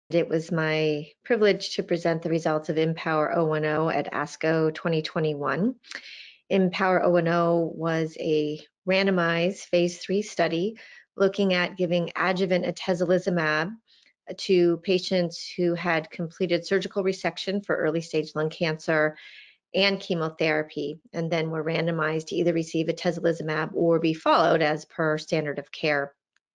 It was my privilege to present the results of IMpower010 at ASCO 2021. IMpower010 was a randomized phase 3 study looking at giving adjuvant atezolizumab to patients who had completed surgical resection for early stage lung cancer and chemotherapy, and then were randomized to either receive atezolizumab or be followed as per standard of care.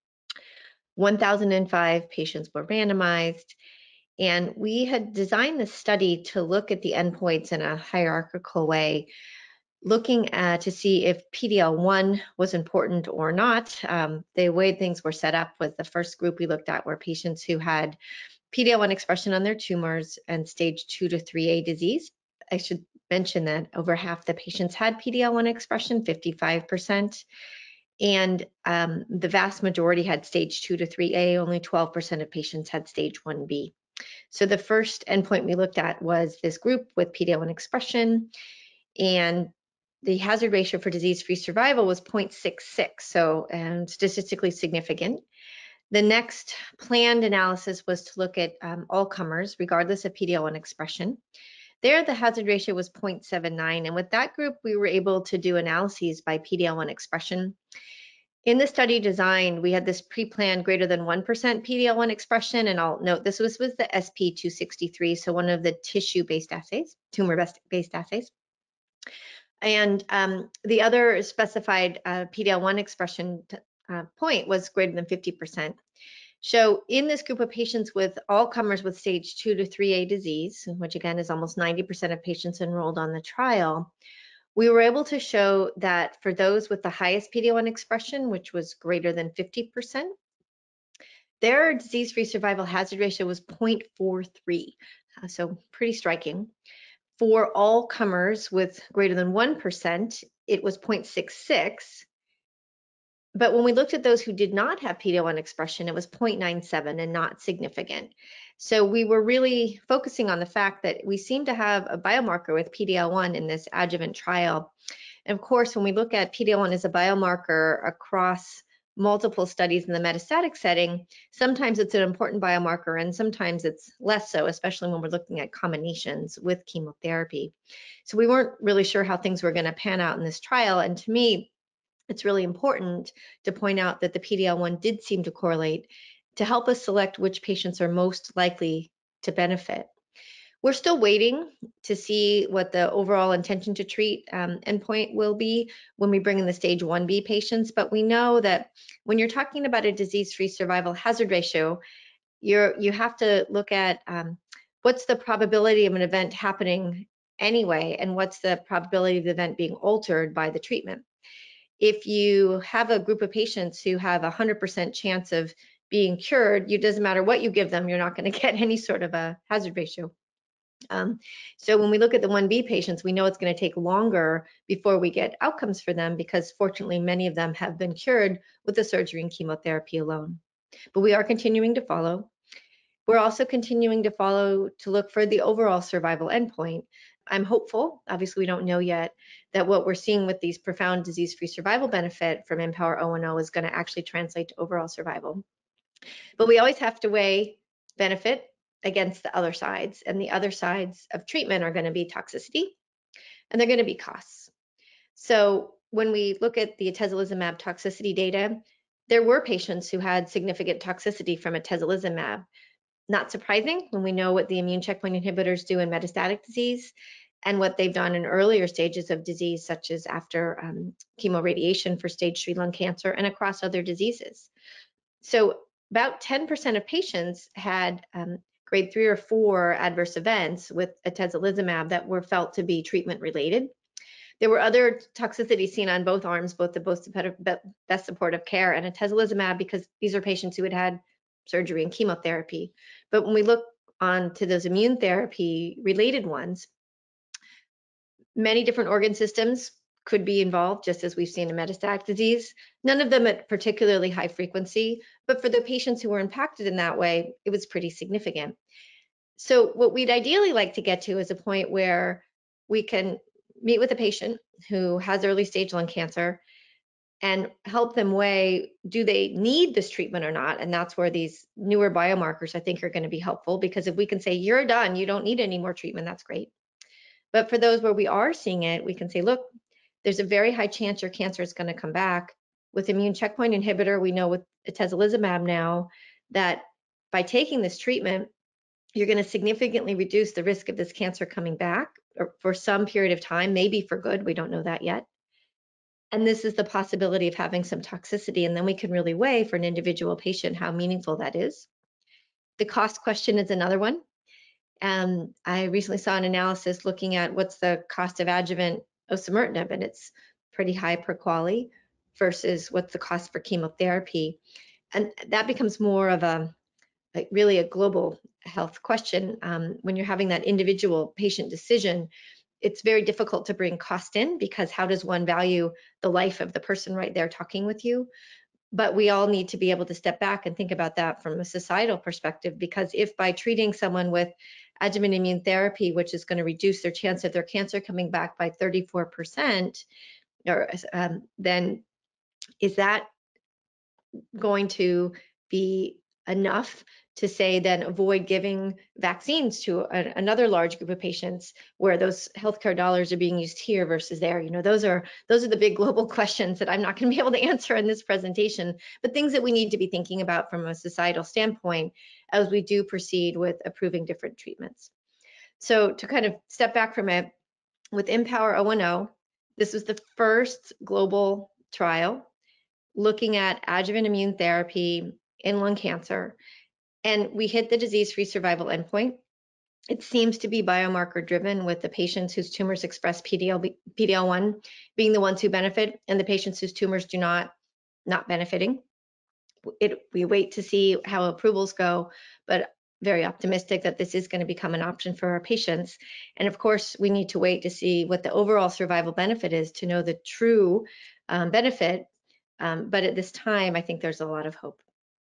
1,005 patients were randomized, and we had designed this study to look at the endpoints in a hierarchical way, looking to see if PD-L1 was important or not. The way things were set up was the first group we looked at were patients who had PD-L1 expression on their tumors and stage 2 to 3A disease. I should mention that over half the patients had PD-L1 expression, 55%. And the vast majority had stage 2 to 3A, only 12% of patients had stage 1B. So the first endpoint we looked at was this group with PD-L1 expression, and the hazard ratio for disease-free survival was 0.66, so statistically significant. The next planned analysis was to look at all comers, regardless of PD-L1 expression. There, the hazard ratio was 0.79, and with that group, we were able to do analyses by PD-L1 expression. In the study design, we had this pre-planned greater than 1% PD-L1 expression, and I'll note this was the SP263, so one of the tissue-based assays, tumor-based assays. And the other specified PD-L1 expression point was greater than 50%. So in this group of patients with all comers with stage 2 to 3A disease, which again is almost 90% of patients enrolled on the trial, we were able to show that for those with the highest PD-L1 expression, which was greater than 50%, their disease-free survival hazard ratio was 0.43, so pretty striking. For all comers with greater than 1%, it was 0.66. But when we looked at those who did not have PD-L1 expression, it was 0.97 and not significant. So we were really focusing on the fact that we seem to have a biomarker with PD-L1 in this adjuvant trial. And of course, when we look at PD-L1 as a biomarker across multiple studies in the metastatic setting, sometimes it's an important biomarker and sometimes it's less so, especially when we're looking at combinations with chemotherapy. So we weren't really sure how things were going to pan out in this trial. And to me, it's really important to point out that the PD-L1 did seem to correlate to help us select which patients are most likely to benefit. We're still waiting to see what the overall intention to treat endpoint will be when we bring in the stage 1B patients, but we know that when you're talking about a disease-free survival hazard ratio, you have to look at what's the probability of an event happening anyway, and what's the probability of the event being altered by the treatment. If you have a group of patients who have a 100% chance of being cured, it doesn't matter what you give them, you're not going to get any sort of a hazard ratio. So when we look at the 1B patients, we know it's going to take longer before we get outcomes for them because fortunately many of them have been cured with the surgery and chemotherapy alone. But we are continuing to follow. We're also continuing to follow to look for the overall survival endpoint. I'm hopeful, obviously we don't know yet, that what we're seeing with these profound disease-free survival benefit from IMpower010 is going to actually translate to overall survival. But we always have to weigh benefit against the other sides, and the other sides of treatment are going to be toxicity, and they're going to be costs. So when we look at the atezolizumab toxicity data, there were patients who had significant toxicity from atezolizumab. Not surprising when we know what the immune checkpoint inhibitors do in metastatic disease and what they've done in earlier stages of disease, such as after chemoradiation for stage 3 lung cancer and across other diseases. So about 10% of patients had grade 3 or 4 adverse events with atezolizumab that were felt to be treatment related. There were other toxicities seen on both arms, both the best supportive care and atezolizumab, because these are patients who had had surgery and chemotherapy. But when we look on to those immune therapy related ones, many different organ systems could be involved, just as we've seen in metastatic disease. None of them at particularly high frequency, but for the patients who were impacted in that way, it was pretty significant. So what we'd ideally like to get to is a point where we can meet with a patient who has early stage lung cancer, and help them weigh, do they need this treatment or not? And that's where these newer biomarkers I think are going to be helpful, because if we can say you're done, you don't need any more treatment, that's great. But for those where we are seeing it, we can say, look, there's a very high chance your cancer is going to come back. With immune checkpoint inhibitor, we know with atezolizumab now that by taking this treatment, you're going to significantly reduce the risk of this cancer coming back for some period of time, maybe for good. We don't know that yet. And this is the possibility of having some toxicity. And then we can really weigh for an individual patient how meaningful that is. The cost question is another one. I recently saw an analysis looking at what's the cost of adjuvant osimertinib, and it's pretty high per quality versus what's the cost for chemotherapy. And that becomes more of a really a global health question. When you're having that individual patient decision, it's very difficult to bring cost in, because how does one value the life of the person right there talking with you? But we all need to be able to step back and think about that from a societal perspective, because if by treating someone with adjuvant immune therapy, which is going to reduce their chance of their cancer coming back by 34%, or then is that going to be enough to say then avoid giving vaccines to another large group of patients where those healthcare dollars are being used here versus there? You know, those are the big global questions that I'm not going to be able to answer in this presentation, but things that we need to be thinking about from a societal standpoint as we do proceed with approving different treatments. So to kind of step back from it, with IMpower010, this was the first global trial looking at adjuvant immune therapy in lung cancer, and we hit the disease-free survival endpoint. It seems to be biomarker driven, with the patients whose tumors express PD-L1 being the ones who benefit, and the patients whose tumors do not benefiting. We wait to see how approvals go, but very optimistic that this is going to become an option for our patients. And of course, we need to wait to see what the overall survival benefit is to know the true benefit. But at this time, I think there's a lot of hope.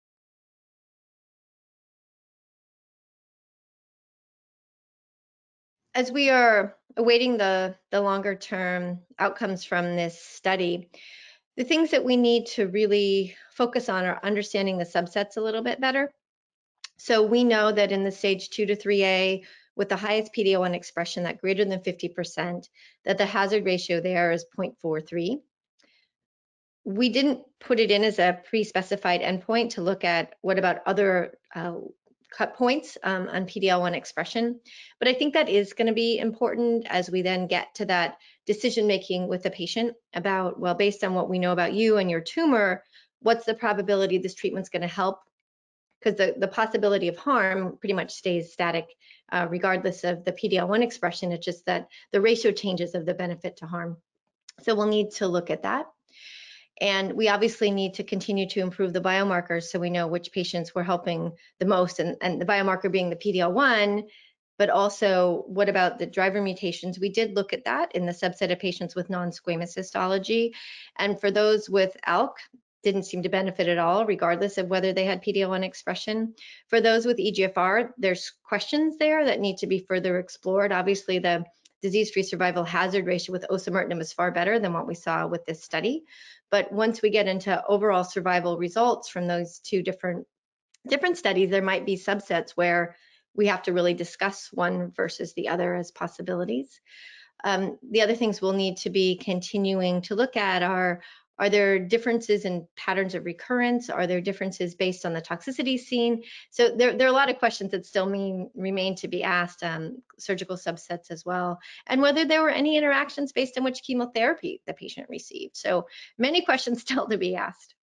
As we are awaiting the longer term outcomes from this study, the things that we need to really focus on are understanding the subsets a little bit better. So we know that in the stage 2 to 3A, with the highest PD-L1 expression, that greater than 50%, that the hazard ratio there is 0.43. We didn't put it in as a pre-specified endpoint to look at what about other cut points on PD-L1 expression, but I think that is going to be important as we then get to that decision making with the patient about, well, based on what we know about you and your tumor, what's the probability this treatment's going to help? Because the possibility of harm pretty much stays static regardless of the PD-L1 expression. It's just that the ratio changes of the benefit to harm. So we'll need to look at that. And we obviously need to continue to improve the biomarkers so we know which patients we're helping the most, and the biomarker being the PD-L1, but also what about the driver mutations? We did look at that in the subset of patients with non-squamous histology. And for those with ALK, didn't seem to benefit at all, regardless of whether they had PD-L1 expression. For those with EGFR, there's questions there that need to be further explored. Obviously, the disease-free survival hazard ratio with osimertinib is far better than what we saw with this study. But once we get into overall survival results from those two different studies, there might be subsets where we have to really discuss one versus the other as possibilities. The other things we'll need to be continuing to look at are there differences in patterns of recurrence? Are there differences based on the toxicity seen? So there are a lot of questions that still remain to be asked, surgical subsets as well, and whether there were any interactions based on which chemotherapy the patient received. So many questions still to be asked.